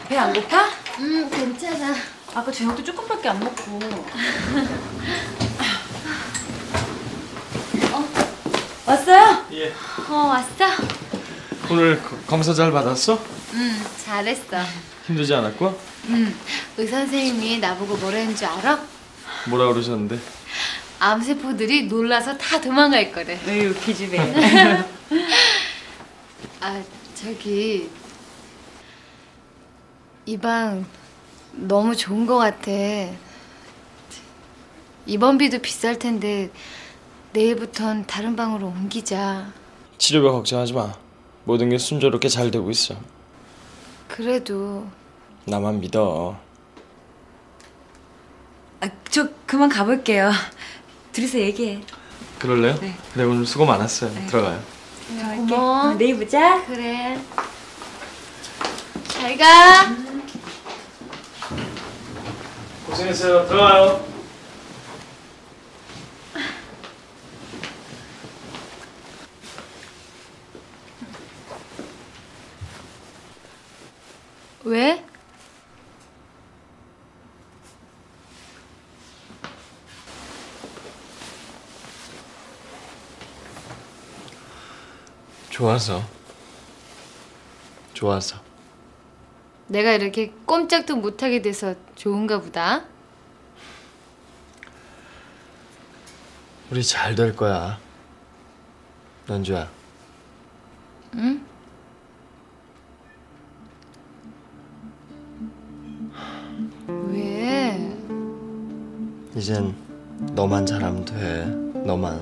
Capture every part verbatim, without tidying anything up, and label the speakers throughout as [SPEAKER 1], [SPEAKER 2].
[SPEAKER 1] 배 안 고파?
[SPEAKER 2] 음, 괜찮아.
[SPEAKER 1] 아까 저녁도 조금밖에 안 먹고. 어? 왔어요?
[SPEAKER 3] 예.
[SPEAKER 2] 어, 왔어?
[SPEAKER 3] 오늘 거, 검사 잘 받았어?
[SPEAKER 2] 응, 잘했어.
[SPEAKER 3] 힘들지 않았고?
[SPEAKER 2] 응, 의사 선생님이 나보고 뭐라 했는 줄 알아?
[SPEAKER 3] 뭐라 그러셨는데?
[SPEAKER 2] 암세포들이 놀라서 다 도망갈 거래.
[SPEAKER 1] 에휴, 기집애.
[SPEAKER 2] 아, 저기 이 방 너무 좋은 거 같아. 입원비도 비쌀 텐데 내일부턴 다른 방으로 옮기자.
[SPEAKER 3] 치료비 걱정하지 마. 모든 게 순조롭게 잘 되고 있어.
[SPEAKER 2] 그래도
[SPEAKER 3] 나만 믿어.
[SPEAKER 1] 아, 저 그만 가볼게요. 둘이서 얘기해.
[SPEAKER 3] 그럴래요?
[SPEAKER 1] 네.
[SPEAKER 3] 그래, 오늘 수고 많았어요.
[SPEAKER 1] 네.
[SPEAKER 3] 들어가요.
[SPEAKER 2] 고마워.
[SPEAKER 1] 어, 내일 보자.
[SPEAKER 2] 그래. 잘 가.
[SPEAKER 3] 고생했어요. 들어가요.
[SPEAKER 2] 왜?
[SPEAKER 3] 좋아서. 좋아서.
[SPEAKER 2] 내가 이렇게 꼼짝도 못하게 돼서 좋은가 보다.
[SPEAKER 3] 우리 잘 될 거야. 연주야.
[SPEAKER 2] 응? 왜?
[SPEAKER 3] 이젠 너만 잘하면 돼. 너만.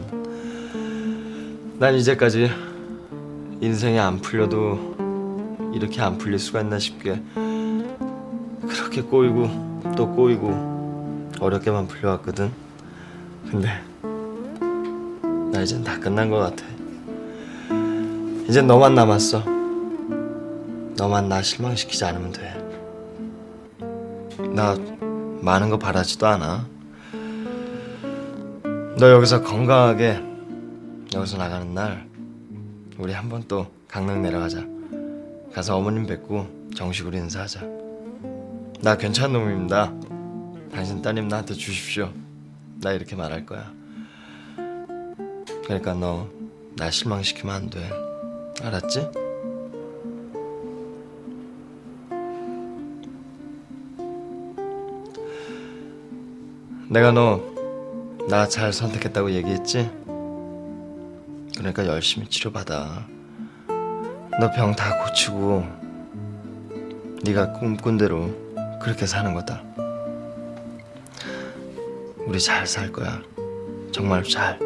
[SPEAKER 3] 난 이제까지 인생이 안 풀려도 이렇게 안 풀릴 수가 있나 싶게 그렇게 꼬이고 또 꼬이고 어렵게만 풀려왔거든. 근데 나 이젠 다 끝난 것 같아. 이젠 너만 남았어. 너만 나 실망시키지 않으면 돼. 나 많은 거 바라지도 않아. 너 여기서 건강하게 여기서 나가는 날 우리 한 번 또 강릉 내려가자. 가서 어머님 뵙고 정식으로 인사하자. 나 괜찮은 놈입니다. 당신 따님 나한테 주십시오. 나 이렇게 말할 거야. 그러니까 너 나 실망시키면 안 돼. 알았지? 내가 너 나 잘 선택했다고 얘기했지? 그러니까 열심히 치료받아. 너 병 다 고치고 네가 꿈꾼 대로 그렇게 사는 거다. 우리 잘 살 거야. 정말 잘.